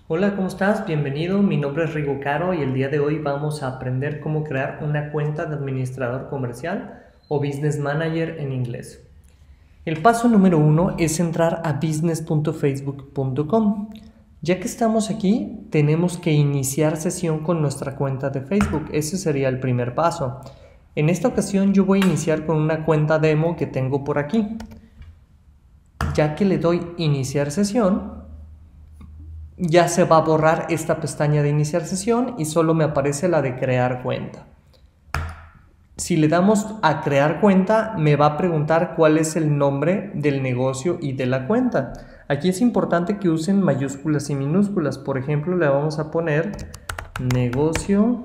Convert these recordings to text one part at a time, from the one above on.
Hola, ¿cómo estás? Bienvenido, mi nombre es Rigo Caro y el día de hoy vamos a aprender cómo crear una cuenta de administrador comercial o Business Manager en inglés. El paso número 1 es entrar a business.facebook.com. Ya que estamos aquí, tenemos que iniciar sesión con nuestra cuenta de Facebook. Ese sería el primer paso. En esta ocasión yo voy a iniciar con una cuenta demo que tengo por aquí. Ya que le doy iniciar sesión, ya se va a borrar esta pestaña de iniciar sesión y solo me aparece la de crear cuenta. Si le damos a crear cuenta, me va a preguntar cuál es el nombre del negocio y de la cuenta. Aquí es importante que usen mayúsculas y minúsculas. Por ejemplo, le vamos a poner negocio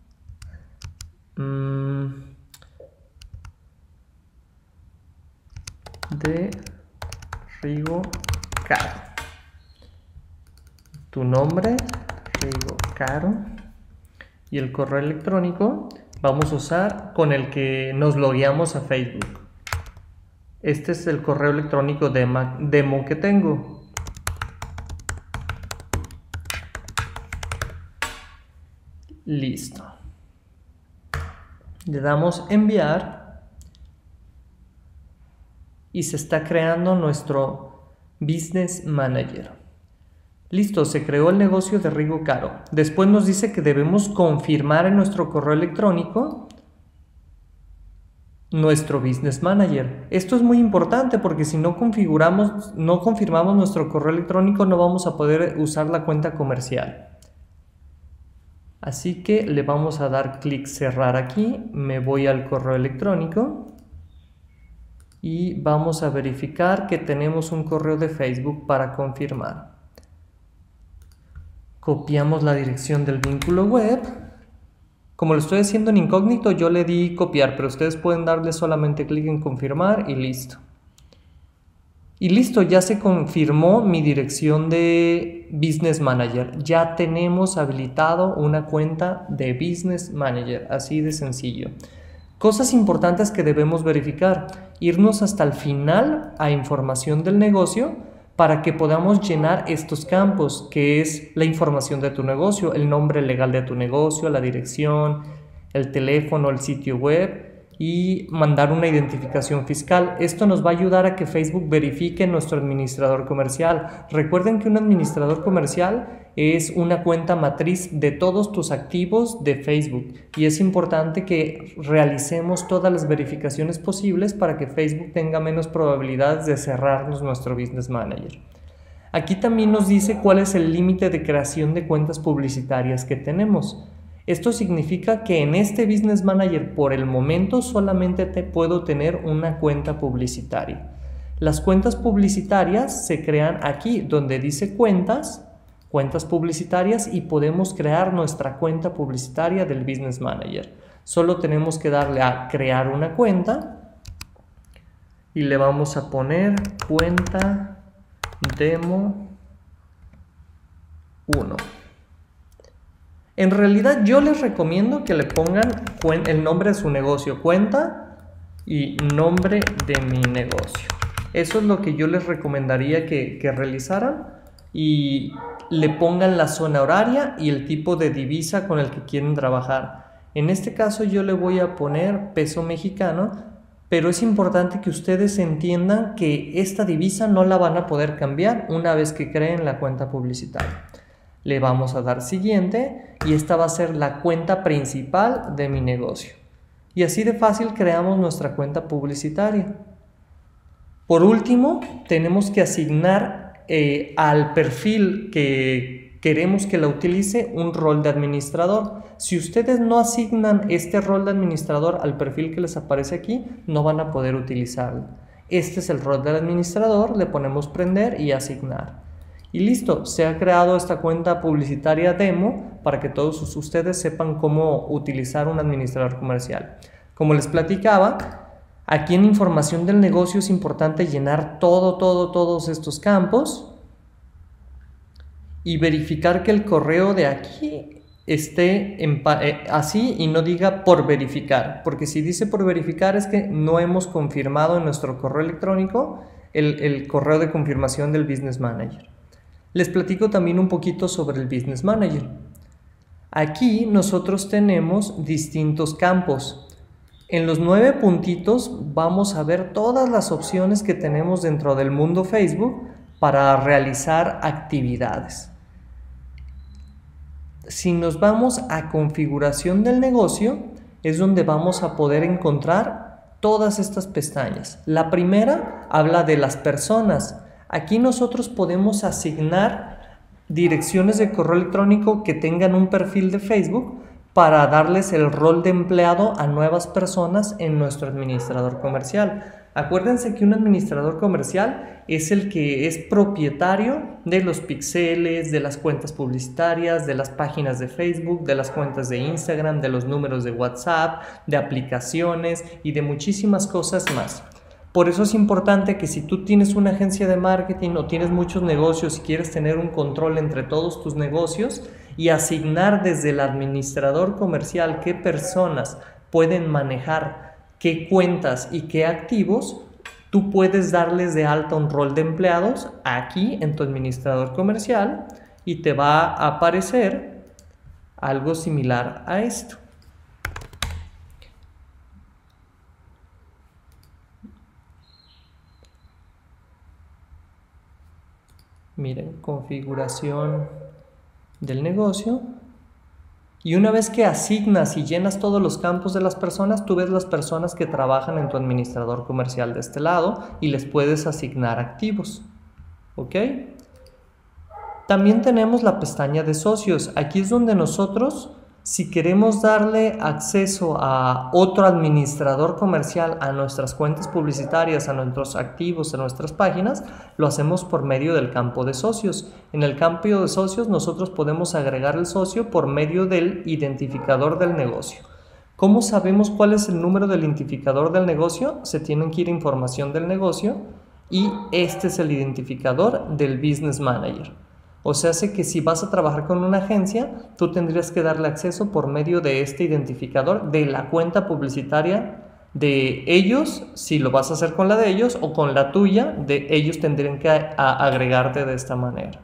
de Rigo Caro. Tu nombre, Rigo Caro, y el correo electrónico vamos a usar con el que nos logueamos a Facebook. Este es el correo electrónico demo que tengo. Listo. Le damos enviar y se está creando nuestro Business Manager. Listo, se creó el negocio de Rigo Caro. Después nos dice que debemos confirmar en nuestro correo electrónico nuestro Business Manager. Esto es muy importante porque si no confirmamos nuestro correo electrónico no vamos a poder usar la cuenta comercial. Así que le vamos a dar clic cerrar aquí, me voy al correo electrónico y vamos a verificar que tenemos un correo de Facebook para confirmar. Copiamos la dirección del vínculo web. Como lo estoy haciendo en incógnito, yo le di copiar, pero ustedes pueden darle solamente clic en confirmar y listo. Y listo, ya se confirmó mi dirección de Business Manager. Ya tenemos habilitado una cuenta de Business Manager, así de sencillo. Cosas importantes que debemos verificar. Irnos hasta el final a información del negocio para que podamos llenar estos campos, que es la información de tu negocio, el nombre legal de tu negocio, la dirección, el teléfono, el sitio web y mandar una identificación fiscal. Esto nos va a ayudar a que Facebook verifique nuestro administrador comercial. Recuerden que un administrador comercial es una cuenta matriz de todos tus activos de Facebook y es importante que realicemos todas las verificaciones posibles para que Facebook tenga menos probabilidades de cerrarnos nuestro Business Manager. Aquí también nos dice cuál es el límite de creación de cuentas publicitarias que tenemos. Esto significa que en este Business Manager por el momento solamente puedo tener una cuenta publicitaria. Las cuentas publicitarias se crean aquí donde dice cuentas publicitarias y podemos crear nuestra cuenta publicitaria del Business Manager. Solo tenemos que darle a crear una cuenta y le vamos a poner cuenta demo 1. En realidad yo les recomiendo que le pongan el nombre de su negocio, cuenta y nombre de mi negocio. Eso es lo que yo les recomendaría que realizaran y le pongan la zona horaria y el tipo de divisa con el que quieren trabajar. En este caso yo le voy a poner peso mexicano, pero es importante que ustedes entiendan que esta divisa no la van a poder cambiar una vez que creen la cuenta publicitaria. Le vamos a dar siguiente y esta va a ser la cuenta principal de mi negocio. Y así de fácil creamos nuestra cuenta publicitaria. Por último, tenemos que asignar al perfil que queremos que la utilice un rol de administrador. Si ustedes no asignan este rol de administrador al perfil que les aparece aquí, no van a poder utilizarlo. Este es el rol del administrador, le ponemos prender y asignar. Y listo, se ha creado esta cuenta publicitaria demo para que todos ustedes sepan cómo utilizar un administrador comercial. Como les platicaba, aquí en información del negocio es importante llenar todos estos campos y verificar que el correo de aquí esté así y no diga por verificar, porque si dice por verificar es que no hemos confirmado en nuestro correo electrónico el correo de confirmación del Business Manager. Les platico también un poquito sobre el Business Manager. Aquí nosotros tenemos distintos campos. En los 9 puntitos vamos a ver todas las opciones que tenemos dentro del mundo Facebook para realizar actividades. Si nos vamos a configuración del negocio, es donde vamos a poder encontrar todas estas pestañas. La primera habla de las personas. Aquí nosotros podemos asignar direcciones de correo electrónico que tengan un perfil de Facebook para darles el rol de empleado a nuevas personas en nuestro administrador comercial. Acuérdense que un administrador comercial es el que es propietario de los píxeles, de las cuentas publicitarias, de las páginas de Facebook, de las cuentas de Instagram, de los números de WhatsApp, de aplicaciones y de muchísimas cosas más. Por eso es importante que si tú tienes una agencia de marketing o tienes muchos negocios y quieres tener un control entre todos tus negocios y asignar desde el administrador comercial qué personas pueden manejar qué cuentas y qué activos, tú puedes darles de alta un rol de empleados aquí en tu administrador comercial y te va a aparecer algo similar a esto. Miren, configuración del negocio. Y una vez que asignas y llenas todos los campos de las personas, tú ves las personas que trabajan en tu administrador comercial de este lado y les puedes asignar activos. ¿Ok? También tenemos la pestaña de socios. Aquí es donde nosotros, si queremos darle acceso a otro administrador comercial a nuestras cuentas publicitarias, a nuestros activos, a nuestras páginas, lo hacemos por medio del campo de socios. En el campo de socios nosotros podemos agregar el socio por medio del identificador del negocio. ¿Cómo sabemos cuál es el número del identificador del negocio? Se tienen que ir a información del negocio y este es el identificador del Business Manager. O sea, hace que si vas a trabajar con una agencia, tú tendrías que darle acceso por medio de este identificador de la cuenta publicitaria de ellos, si lo vas a hacer con la de ellos, o con la tuya, de ellos tendrían que agregarte de esta manera.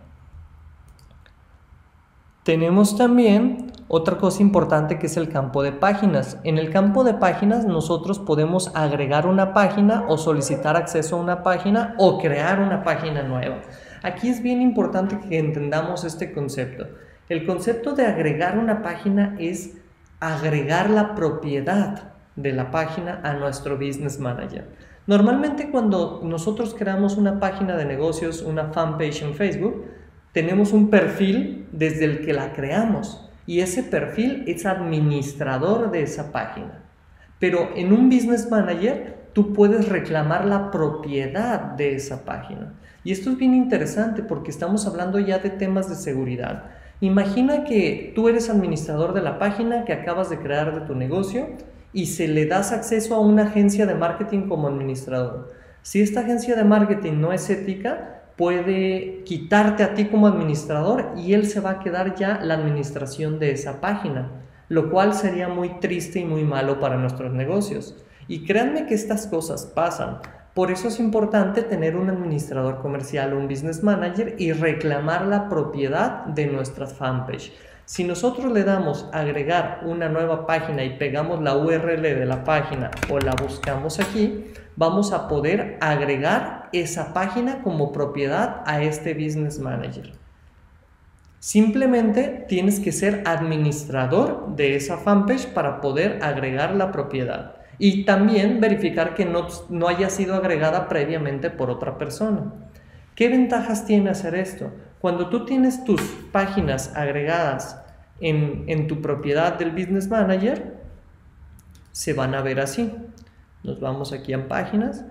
Tenemos también otra cosa importante que es el campo de páginas. En el campo de páginas nosotros podemos agregar una página o solicitar acceso a una página o crear una página nueva. Aquí es bien importante que entendamos este concepto. El concepto de agregar una página es agregar la propiedad de la página a nuestro Business Manager. Normalmente cuando nosotros creamos una página de negocios, una fanpage en Facebook, tenemos un perfil desde el que la creamos y ese perfil es administrador de esa página. Pero en un Business Manager tú puedes reclamar la propiedad de esa página. Y esto es bien interesante porque estamos hablando ya de temas de seguridad. Imagina que tú eres administrador de la página que acabas de crear de tu negocio y se le das acceso a una agencia de marketing como administrador. Si esta agencia de marketing no es ética, puede quitarte a ti como administrador y él se va a quedar ya la administración de esa página, lo cual sería muy triste y muy malo para nuestros negocios. Y créanme que estas cosas pasan. Por eso es importante tener un administrador comercial o un business manager y reclamar la propiedad de nuestra fanpage. Si nosotros le damos agregar una nueva página y pegamos la URL de la página o la buscamos aquí, vamos a poder agregar esa página como propiedad a este business manager. Simplemente tienes que ser administrador de esa fanpage para poder agregar la propiedad. Y también verificar que no haya sido agregada previamente por otra persona. ¿Qué ventajas tiene hacer esto? Cuando tú tienes tus páginas agregadas en tu propiedad del Business Manager, se van a ver así. Nos vamos aquí a páginas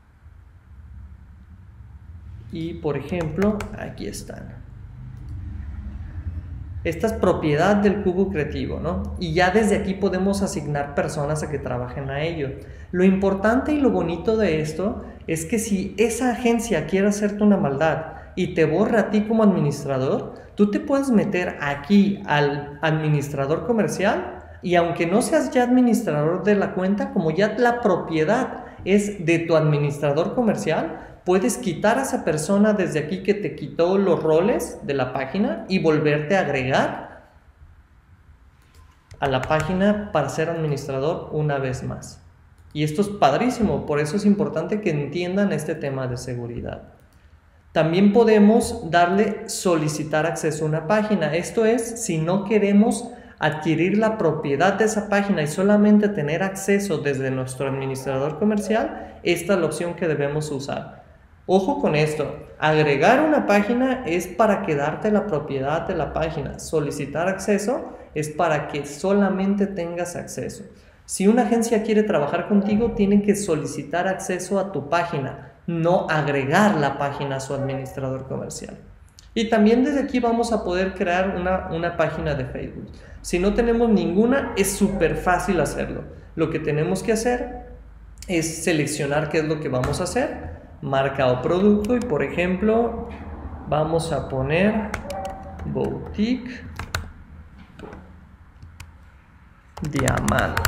y, por ejemplo, aquí están. Esta es propiedad del cubo creativo, ¿no? Y ya desde aquí podemos asignar personas a que trabajen a ello. Lo importante y lo bonito de esto es que si esa agencia quiere hacerte una maldad y te borra a ti como administrador, tú te puedes meter aquí al administrador comercial y aunque no seas ya administrador de la cuenta, como ya la propiedad es de tu administrador comercial, Puedes quitar a esa persona desde aquí que te quitó los roles de la página y volverte a agregar a la página para ser administrador una vez más. Y esto es padrísimo, por eso es importante que entiendan este tema de seguridad. También podemos darle solicitar acceso a una página. Esto es, si no queremos adquirir la propiedad de esa página y solamente tener acceso desde nuestro administrador comercial, esta es la opción que debemos usar. Ojo con esto, agregar una página es para quedarte la propiedad de la página. Solicitar acceso es para que solamente tengas acceso. Si una agencia quiere trabajar contigo, tiene que solicitar acceso a tu página, no agregar la página a su administrador comercial. Y también desde aquí vamos a poder crear una página de Facebook. Si no tenemos ninguna, es súper fácil hacerlo. Lo que tenemos que hacer es seleccionar qué es lo que vamos a hacer, marca o producto, y por ejemplo, vamos a poner Boutique Diamante.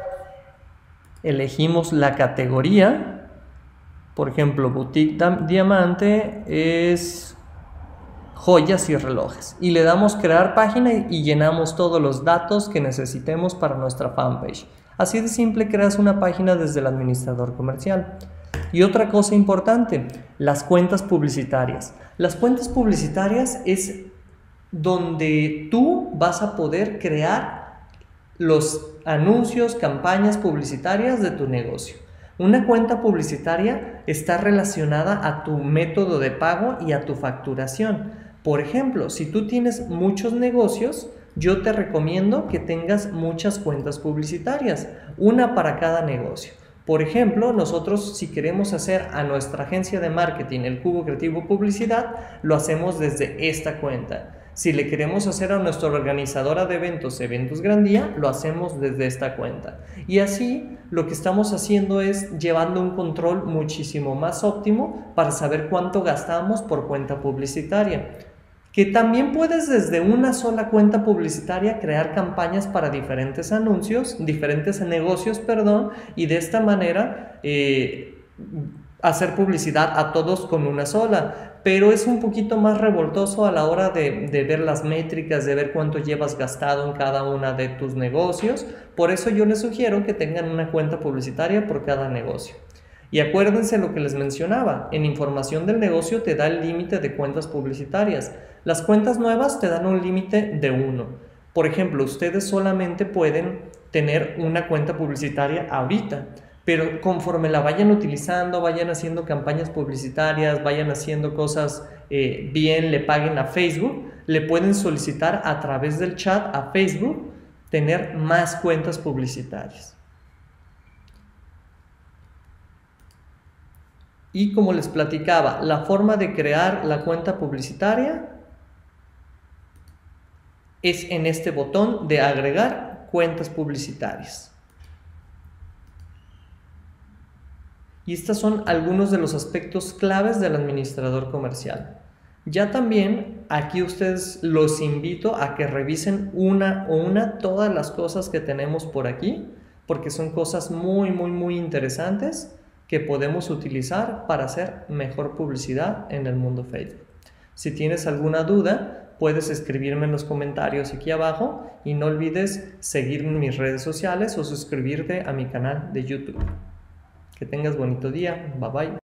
Elegimos la categoría, por ejemplo, Boutique Diamante es joyas y relojes, y le damos crear página y llenamos todos los datos que necesitemos para nuestra fanpage. Así de simple creas una página desde el administrador comercial. Y otra cosa importante, las cuentas publicitarias. Las cuentas publicitarias es donde tú vas a poder crear los anuncios, campañas publicitarias de tu negocio. Una cuenta publicitaria está relacionada a tu método de pago y a tu facturación. Por ejemplo, si tú tienes muchos negocios, yo te recomiendo que tengas muchas cuentas publicitarias, una para cada negocio. Por ejemplo, nosotros si queremos hacer a nuestra agencia de marketing el Cubo Creativo Publicidad, lo hacemos desde esta cuenta. Si le queremos hacer a nuestra organizadora de eventos, Eventos Grandía, lo hacemos desde esta cuenta. Y así lo que estamos haciendo es llevando un control muchísimo más óptimo para saber cuánto gastamos por cuenta publicitaria. Que también puedes desde una sola cuenta publicitaria crear campañas para diferentes anuncios, diferentes negocios, perdón, y de esta manera hacer publicidad a todos con una sola. Pero es un poquito más revoltoso a la hora de ver las métricas, de ver cuánto llevas gastado en cada una de tus negocios. Por eso yo les sugiero que tengan una cuenta publicitaria por cada negocio. Y acuérdense lo que les mencionaba, en información del negocio te da el límite de cuentas publicitarias. Las cuentas nuevas te dan un límite de 1. Por ejemplo, ustedes solamente pueden tener una cuenta publicitaria ahorita, pero conforme la vayan utilizando, vayan haciendo campañas publicitarias, vayan haciendo cosas bien, le paguen a Facebook, le pueden solicitar a través del chat a Facebook tener más cuentas publicitarias. Y como les platicaba, la forma de crear la cuenta publicitaria es en este botón de agregar cuentas publicitarias. Y estos son algunos de los aspectos claves del administrador comercial. Ya también aquí ustedes los invito a que revisen una todas las cosas que tenemos por aquí, porque son cosas muy interesantes que podemos utilizar para hacer mejor publicidad en el mundo Facebook. Si tienes alguna duda, puedes escribirme en los comentarios aquí abajo y no olvides seguirme en mis redes sociales o suscribirte a mi canal de YouTube. Que tengas bonito día. Bye bye.